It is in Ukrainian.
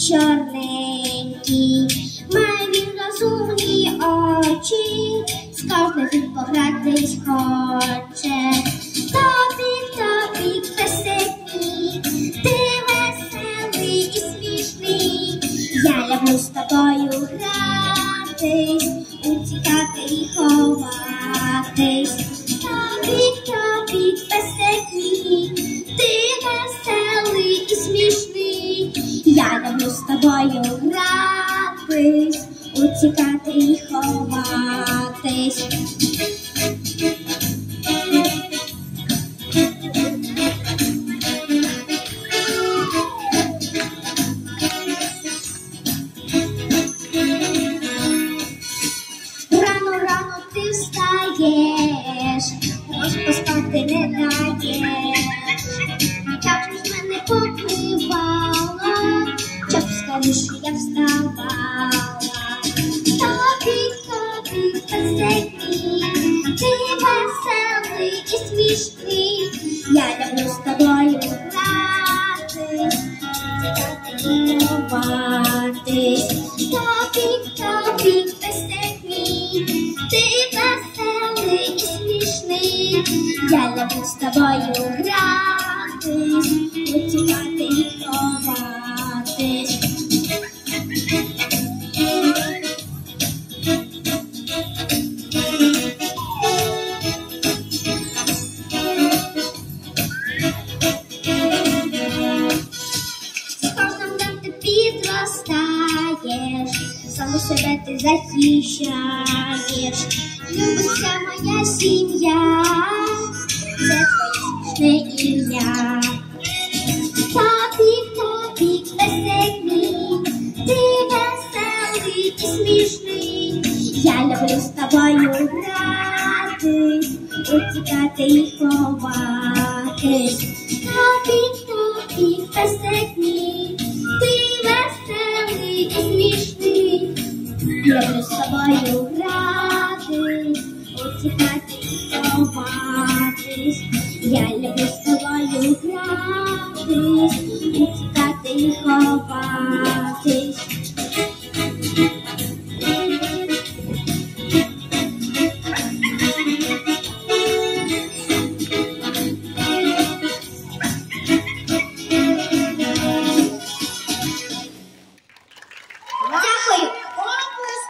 чорненький, має він розумні очі, з кожним він погратись хоче. Топік, топік, песик, ти веселий і смішний, я люблю з тобою гратись, утікати і ховатись. Топік, топік, песик, ти веселий і смішний, я люблю з тобою гратись, утікати і ховатись. Рано ти встаєш, може поспати не даєш. Чапку з мене покривала, чапку скажи, що я вставала. Топік, топік, песик, ти веселий і смішний, я люблю з тобою гратись, утікати і ховатись. Топік, топік, песик, ти веселий і смішний, я люблю з тобою гратись, утікати і ховатись. З кожним днем ти підростаєш, саме себе ти захищаєш. Любиться моя сім'я, це твоє смішне ім'я. Топік, топік, песик мій, ти веселий і смішний, я люблю з тобою гратись, утікати і ховатись. Топік, топік, песик мій, ти веселий і смішний, я люблю з тобою